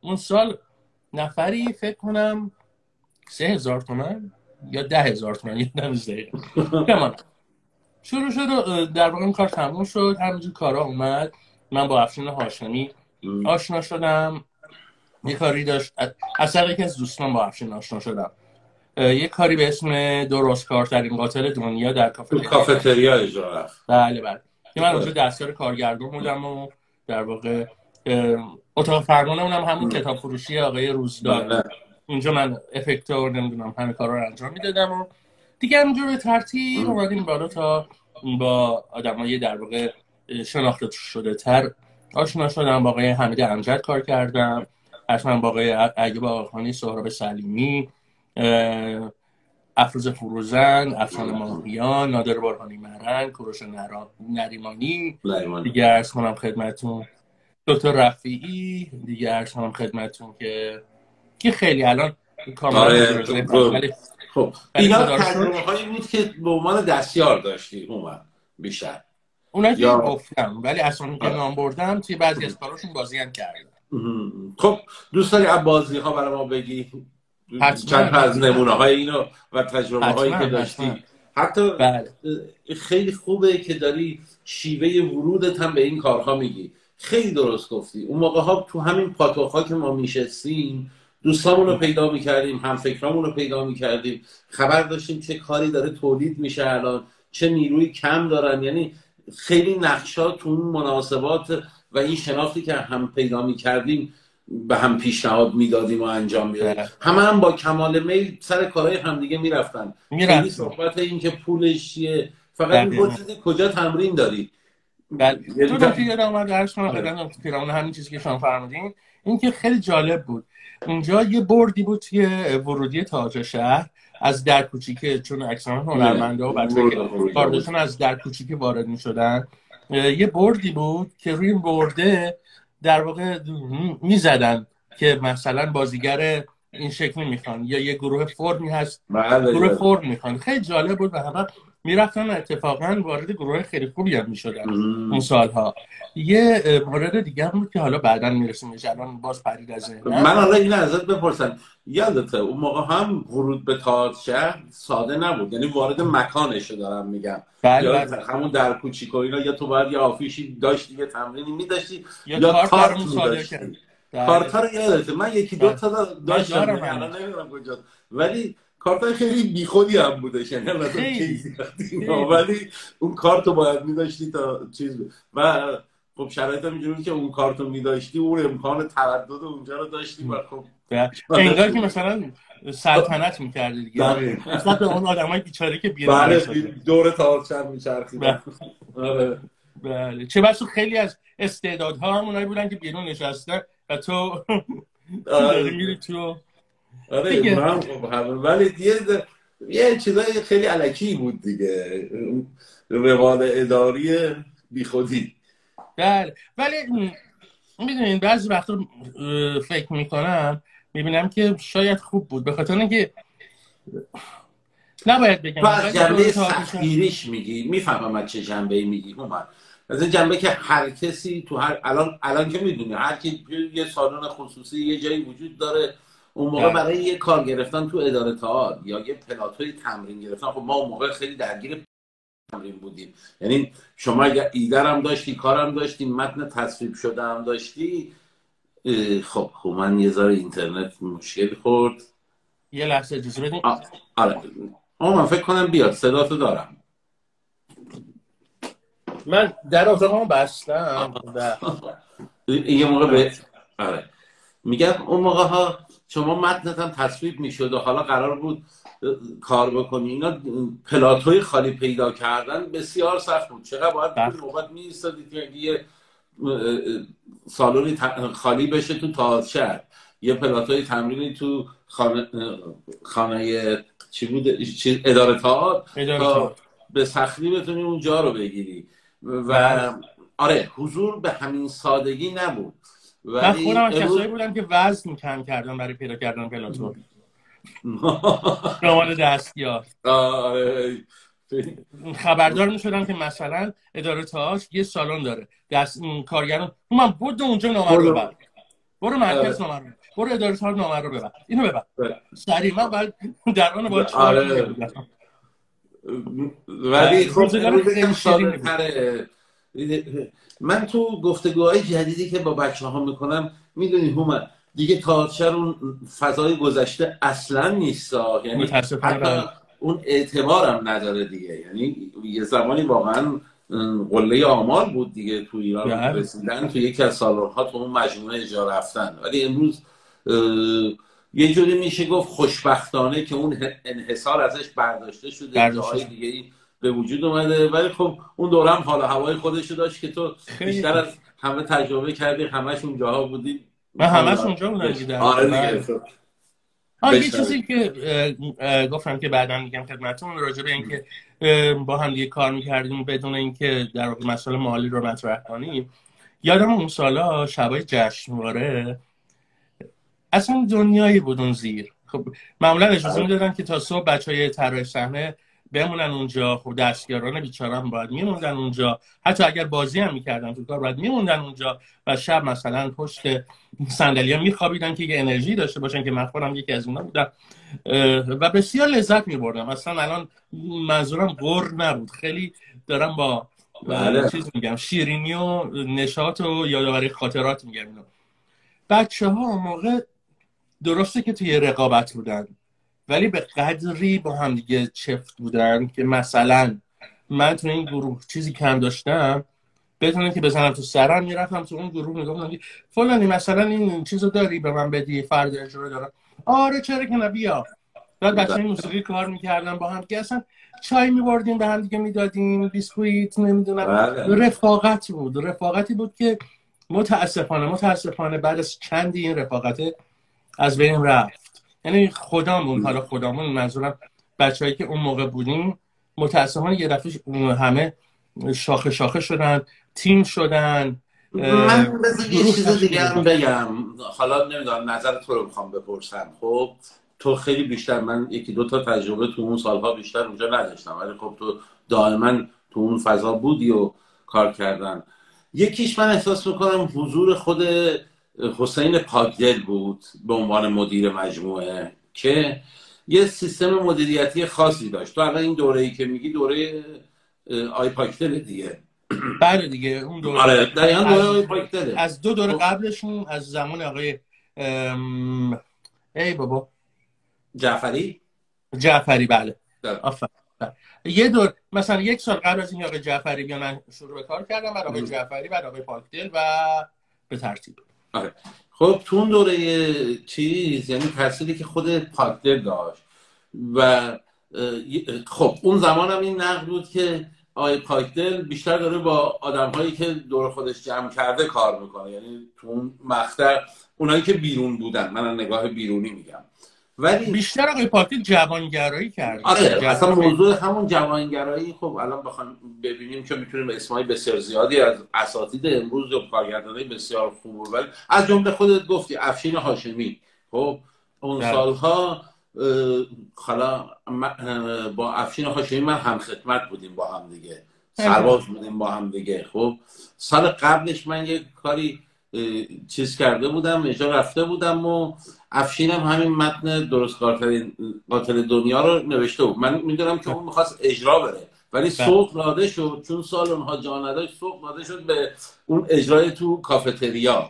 اون سال نفری فکر کنم 3000 تومان یا 10,000 تومان یادم نیست دقیقاً. شروع شد در واقع این کار تموم شد، همینجور کارا اومد. من با افشین هاشمی آشنا شدم. یه کاری داشت از طریق یکی از دوستان با افشین آشنا شدم. یه کاری به اسم درستکارترین قاتل دنیا در کافتریا اجرا رفت. بله که من اونجا دستیار کارگردان بودم و در واقع اتاق فرمان اونم همون کتاب فروشی آقای روزدار. اونجا من افکتور نمیدونم همه کارا رو انجام میدادم و دیگه همینجور به ترتیب اومدیم بالا تا با آدمای در واقع شناخته شده تر آشنا شدم. با آقای حمید امجد کار کردم، حتما با آقای ایوب آقاخانی، سهراب سلیمی، افروز فروزن، افشان ماهیان، نادر برهانی مرن، کوروش نریمانی، دیگه عرض کنم خدمتون دکتر رفیعی، دیگه عرض کنم خدمتون که خیلی الان کاملا خب اینا تجربه هایی بود که به عنوان دستیار داشتی اومد بیشتر اونا که گفتم، ولی اصلا که نام بردم توی بعضی از کاراشون بازی هم کردم. خب دوست داری بازی ها برای ما بگی چند تا از نمونه های اینو و تجربه هایی که داشتی؟ حتی خیلی خوبه که داری شیوه ورودت هم به این کارها میگی. خیلی درست گفتی. اون موقع ها تو همین پاتوخ که ما میشستیم دوستامون رو پیدا میکردیم، هم فکرامون رو پیدا میکردیم، خبر داشتیم چه کاری داره تولید میشه الان، چه نیروی کم دارن. یعنی خیلی نقشا تو اون مناسبات و این شناختی که هم پیدا میکردیم به هم پیشنهاد میدادیم و انجام میدادیم. هم با کمال میل سر کارهای همدیگه میرفتن. خیلی صحبت این که پولش چیه، فقط میگفتید کجا تمرین داری. تو نکته یادم اومد درس کنم خدمتتون تو پیرامون همین چیزی که شما فرمودین، این که خیلی جالب بود. اونجا یه بردی بود توی ورودی تئاتر شهر از در کوچیکه، چون اکثرا هنرمندا و بچه‌ها که کاردشون از در کوچیکه وارد می‌شدن، یه بردی بود که روی این برده در واقع می‌زدن که مثلا بازیگر این شکلی میخوان یا یه گروه فرمی هست گروه فرم میخوان. خیلی جالب بود و همه میرفتن اتفاقا وارد گروه خیلی خوبی هم میشدن اون سالها. یه مورد دیگه هم بود که حالا بعداً میرسیم الان باز پرید از ذهنم. من حالا این ازت بپرسم، یادته اون موقع هم ورود به تئاتر شهر ساده نبود، یعنی وارد مکانش دارم میگم. بله همون در کوچیک و اینا، یا تو باید یه آفیشی داشتی، یه تمرینی میداشتی یا کارت می‌داشتی. کارتا رو یادته؟ من یکی دو تا داشتم الان نمیدونم کجاست، ولی کارتای خیلی بیخودی هم بودش، یعنی ولی اون کارتو باید می‌داشتی تا چیز و خب شرایط هم اینجوری که اون کارتو می‌داشتی اون امکان تردد اونجا رو داشتی و خب انگار که مثلا سلطنت می‌کردی دیگه، مثلا به اون آدمای بیچاره که بیرون دور تئاتر می‌چرخیدن. بله چه بسا خیلی از استعدادها هم اونایی بودن که بیرون نشستن و تو میری تو. من ولی یه چیزای خیلی الکی بود دیگه، روال اداری بیخودی. بله ولی میدونین بعضی وقتا فکر میکنم میبینم که شاید خوب بود، به خاطر اینکه نباید بگم از جنبه سختگیریش میگی، میفهمم از چه جنبه‌ای میگی. از این جنبه که هر کسی تو الان که میدونی هر کی یه سالن خصوصی یه جایی وجود داره، اون موقع برای یه کار گرفتن تو اداره تئاتر یا یه پلاتوی تمرین گرفتن، خب ما اون موقع خیلی درگیر تمرین بودیم. یعنی شما اگه ایده هم داشتی، کارم داشتی، متن تصویب شده هم داشتی، خب من یه ذره اینترنت مشکل خورد. یه لحظه اجازه بدین. آره من فکر کنم بیاد، صداتو دارم. من در اتاقمو بستم. یه موقع آره میگم اون موقع ها شما متنت هم تصویب میشد و حالا قرار بود کار بکنی، اینا پلاتوی خالی پیدا کردن بسیار سخت بود. چقدر باید موقع میایستادی که یه سالونی خالی بشه تو تئاتر شهر، یه پلاتوی تمرینی تو خانه چی بود، اداره تئاتر، به سختی بتونی اونجا رو بگیری. و آره حضور به همین سادگی نبود. من خودم از کسایی بودم که وزن کم کردم برای پیدا کردن پلاتو رمان دستیار. خبردار میشدم که مثلا اداره تئاتر یه سالن داره، کارگران من بود اونجا نامه رو برد برو مرکز نامه رو، برو اداره کار نامه رو ببر، اینو ببر سریع. من بعد در آن باید چیکار کنم؟ ولی خب خیلی ساده‌تره. من تو گفتگوهای جدیدی که با بچه‌ها میکنم میدونی هومن دیگه تئاتر اون فضای گذشته اصلا نیست، یعنی حتی اون اعتبارم نداره دیگه. یعنی یه زمانی واقعا قله آمال بود دیگه تو ایران رسیدن تو یکی از سالن‌ها تو اون مجموعه اجرا رفتن، ولی امروز یه جوری میشه گفت خوشبختانه که اون انحصار ازش برداشته شده، جاهای دیگه به وجود اومده. ولی خب اون دوره هم حال هوای خودشو داشت که تو بیشتر از همه تجربه کردی، همش اون جاها بودی. من همش اونجا بودم دیگه. آره دیگه. یه چیزی که گفتم که بعدا میگم خدمتتون راجع به اینکه با هم دیگه کار میکردیم بدون اینکه در واقع مسائل مالی رو مطرح کنیم، یادم اون سالا شبای جشنواره اصلا دنیایی بود اون زیر. خب معمولا اجازه میدادن که تا صبح بچهای طراح صحنه بمونن اونجا، خب دستیاران بیچاره هم باید میموندن اونجا، حتی اگر بازی هم میکردن تو کار باید میموندن اونجا و شب مثلا پشت صندلی‌ها میخوابیدن که یه انرژی داشته باشن، که من خودم یکی از اونها بودم و بسیار لذت میبردم. اصلا الان منظورم غر نبود، خیلی دارم با چیز میگم شیرینی و نشاط و یادآوری خاطرات میگم. اینو بچه‌ها موقع درسته که توی رقابت بودن ولی به قدری با هم دیگه چفت بودن که مثلا من تو این گروه چیزی کم داشتم بدون که بزنم تو سرم میرفتم تو اون گروه میگفتم فلانی مثلا این چیزو داری به من بدی، فرد اجرا دارم. آره چرا که نه، بیا. بعد بچه‌های موسیقی کار میکردن با هم که اصلا چای میبردیم به هم دیگه میدادیم، بیسکویت، نمیدونم. رفاقت بود، رفاقتی بود که متاسفانه بعد از چندی این رفاقت از بین رفت. یعنی خدامون، حالا خدامون منظورم بچه‌هایی که اون موقع بودیم، متاسفانه یه دفعه همه شاخه شاخه شدن، تیم شدن. من بذار یه چیز دیگه هم بگم، حالا نمیدونم نظر تو رو میخوام بپرسم. خب تو خیلی بیشتر، من یکی دو تا تجربه تو اون سالها بیشتر اونجا نداشتم، ولی خب تو دائما تو اون فضا بودی و کار کردن. یکیش من احساس میکنم حضور خود حسین پاکدل بود به عنوان مدیر مجموعه که یه سیستم مدیریتی خاصی داشت. تو الان این دوره‌ای که میگی دوره آی پاکدل دیگه. بله دیگه اون دوره. آره دقیقاً دوره آی پاکدل. از 2 دوره قبلشون از زمان آقای ای بابا جعفری بله. آفرین. یه دور مثلا 1 سال قبل از این آقای جعفری بیان من شروع به کار کردم، بعد آقای جعفری، بعد آقای پاکدل و به ترتیب. آره. خب تو اون دوره چیز یعنی تأثیری که خود پاکدل داشت و خب اون زمان هم این نقد بود که آقای پاکدل بیشتر داره با آدم‌هایی که دور خودش جمع کرده کار میکنه، یعنی تو اون مقطع اونایی که بیرون بودن، من نگاه بیرونی میگم، ولی بیشتر آقای پاکدل جوانگرایی کرد. آره اصلا موضوع همون جوانگرایی. خب الان بخوایم ببینیم که میتونیم اسمای بسیار زیادی از اساتید امروز و کارگردانای بسیار خوب، ولی از جمله خودت گفتی افشین هاشمی. خب اون سالها حالا با افشین هاشمی من هم خدمت بودیم با هم دیگه، سرباز بودیم با هم دیگه. خب سال قبلش من یک کاری چیز کرده بودم، اجرا رفته بودم و افشین هم همین متن درست کارترین قاتل دنیا رو نوشته بود. من میدونم که اون میخواست اجرا بره ولی سوق داده شد، چون سال اونها جا نداشت سوق داده شد به اون اجرای تو کافتریا.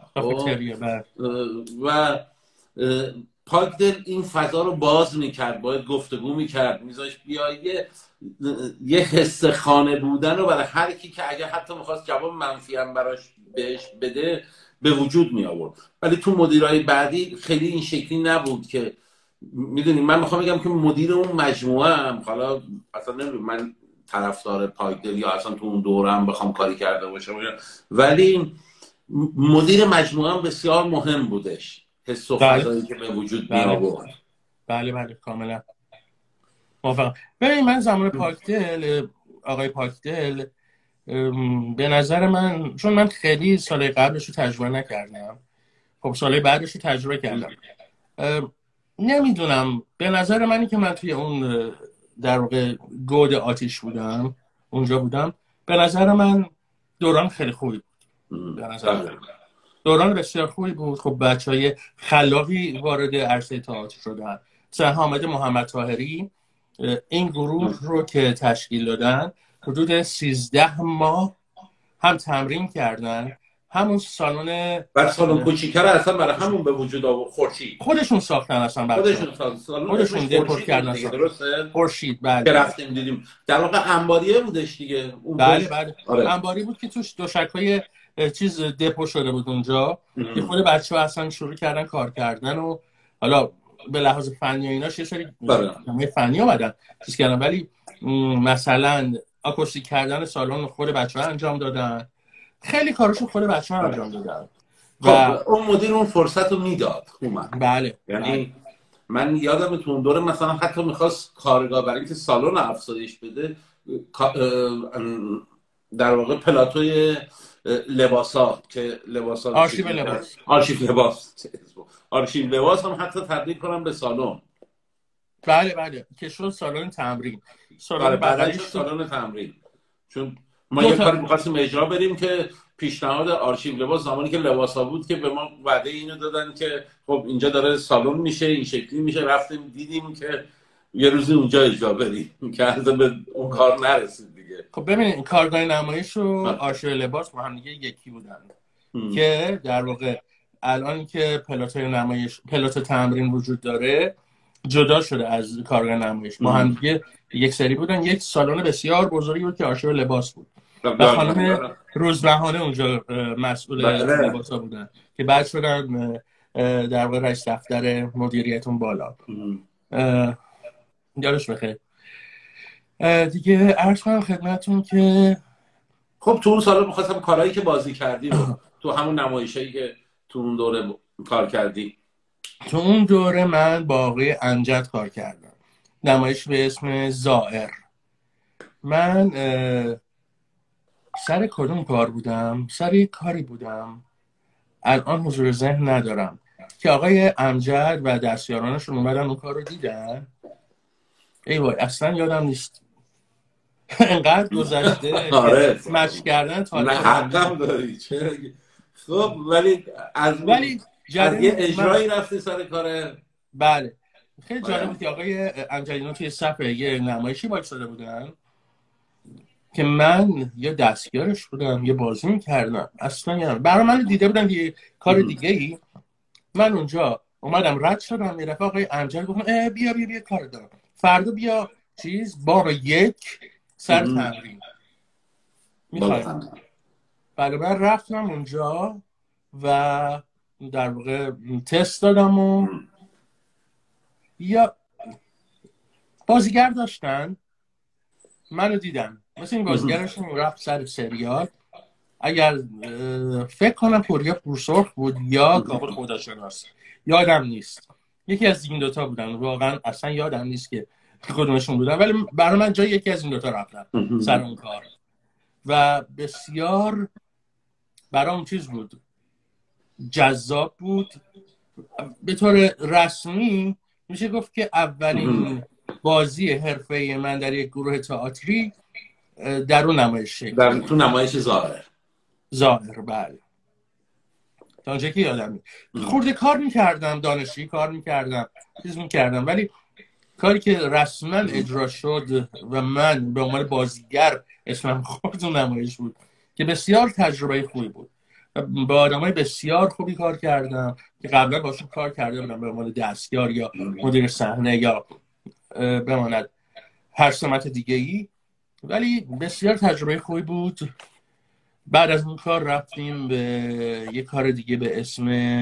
و پاکدل این فضا رو باز میکرد، باید گفتگو میکرد، میذاش بیایه یه حس خانه بودن رو برای هر کی که اگه حتی میخواست جواب منفی هم براش بهش بده به وجود می آورد. ولی تو مدیرای بعدی خیلی این شکلی نبود که میدونی. من میخوام بگم که مدیر اون مجموعه هم، حالا اصلا نمیدونم من طرفدار پاکدل یا اصلا تو اون دوره هم بخوام کاری کرده باشم، ولی مدیر مجموعه هم بسیار مهم بودش، حس و فضایی که به وجود می آورد. بله کاملا موافقم. ببین من زمان پاکدل، آقای پاکدل، به نظر من، چون من خیلی سال قبلش رو تجربه نکردم، خب سال بعدش رو تجربه کردم، نمیدونم، به نظر منی که من توی اون در واقع گود آتیش بودم، اونجا بودم، به نظر من دوران خیلی خوبی بود. به نظر من دوران بسیار خوبی بود. خب بچهای خلاقی وارد عرصه تئاتر شدن، مثلا حامد محمد طاهری این گروه رو که تشکیل دادن حدود 13 ماه هم تمرین کردن، همون سالن کوچیکه رو اصلا برای همون به وجود آورد. خورشید خودشون ساختن، اصلا خودشون دکور کردن دیگه. درسته خورشید بله که رفتیم دیدیم در واقع انباریه بودش دیگه اون بله انباری بود که توش دوشکای چیز دپو شده بود اونجا که خود بچه‌ها اصلا شروع کردن کار کردن و حالا به لحاظ فنی و ایناش یه سری فنی اومدن چیز کردن، ولی مثلا آکوستیک کردن سالن خود بچه‌ها انجام دادن، خیلی کاراشو خود بچه‌ها انجام دادن و اون مدیر اون فرصت رو میداد. بله یعنی من یادم تو اون دوره مثلا حتی میخواست کارگاه برای اینکه سالن افزایش بده در واقع پلاتوی لباسا که لباسا آرشیو لباس هم حتی تبدیل کنم به سالن. بله که شد سالن تمرین. سالن تمرین، چون ما یه کاری می‌خواستیم اجرا بریم که پیشنهاد آرشیو لباس زمانی که لباسا بود که به ما وعده اینو دادن که خب اینجا داره سالن میشه، این شکلی میشه. رفتیم دیدیم که یه روزی اونجا اجرا بریم که اصلا به اون کار نرسید دیگه. خب ببینید کارگاه نمایش و آرشیو لباس با هم دیگه یکی بودن که در واقع الان که پلات تمرین وجود داره جدا شده از کارگاه نمایش، با هم دیگه یک سری بودن. یک سالن بسیار بزرگی بود که آرشیو لباس بود و خانم روزبهانه اونجا مسئول لباسا بودن که بعد شدن در واقع رئیس دفتر مدیریتون بالا. یادش بخیر. دیگه عرض کنم خدمتتون که خب تو اون سال می‌خواستم کارهایی که بازی کردی رو تو همون نمایشایی که تو اون دوره کار کردی. تو اون دوره من با آقای امجد کار کردم، نمایش به اسم زائر. من سر کدوم کار بودم؟ سر یک کاری بودم الان حضور ذهن ندارم که آقای امجد و دستیارانشون اومدن اون کار رو دیدن. ای وای اصلا یادم نیست انقدر گذشته مچ کردن تا نه حقم داری. خب ولی از یه اجرایی رفتی سر کاره. بله خیلی جالب بود که آقای امجدینا توی صفحه یه نمایشی وایساده بودن که من یه دستیارش بودم، یه بازی میکردم. اصلا برای من دیده بودم یه کار دیگه ای. من اونجا اومدم رد شدم، یه دفعه آقای امجد گفتم بیا کار دارم، فردا بیا بار 1 سر تمرین میخوایم. بله من رفتم اونجا و در واقع تست دادم و یا بازیگر داشتن منو دیدم، مثل این بازیگرشون رفت سر سریال، اگر فکر کنم پوریا پورسرخ بود یا کابل خداشناس، یادم نیست، یکی از این دوتا بودن، واقعا اصلا یادم نیست که کدومشون بودن، ولی برای من جای یکی از این دوتا رفتن سر اون کار و بسیار برام چیز بود، جذاب بود. به طور رسمی میشه گفت که اولین بازی حرفه‌ای من در یک گروه تئاتری در اون نمایش در تو نمایش زائر بله. تا اونجا که یادم خورده کار میکردم، دانشجویی کار میکردم، چیز میکردم، ولی کاری که رسما اجرا شد و من به عنوان بازیگر اسمم خورد اون نمایش بود که بسیار تجربه خوبی بود. با آدمای بسیار خوبی کار کردم که قبلا باشون کار کرده بودم به عنوان دستیار یا مدیر صحنه یا بماند هر سمت دیگه ای، ولی بسیار تجربه خوبی بود. بعد از اون کار رفتیم به یه کار دیگه به اسم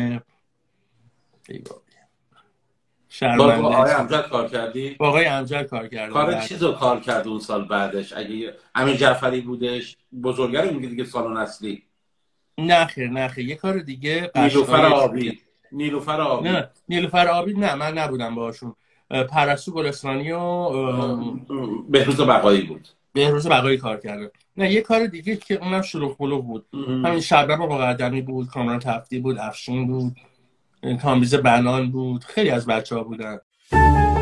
با آقای امجد کار کردی؟ با آقای امجد کار کردم. کار چیزو کار کرد اون سال بعدش؟ اگه امیر جعفری بودش بزرگره میگه دیگه سالن اصلی؟ نه خیر یه کار دیگه. نیلوفر آبی. نه نیلوفر آبی نه من نبودم باشون. پرستو گلستانی و بهروز بقایی بود. بهروز بقایی کار کرده. نه یه کار دیگه که اونم شلوغ بلوغ بود. همین شبنم مقدمی بود، کامران تفتی بود، افشین بود، کامبیز بنان بود، خیلی از بچه‌ها بودن.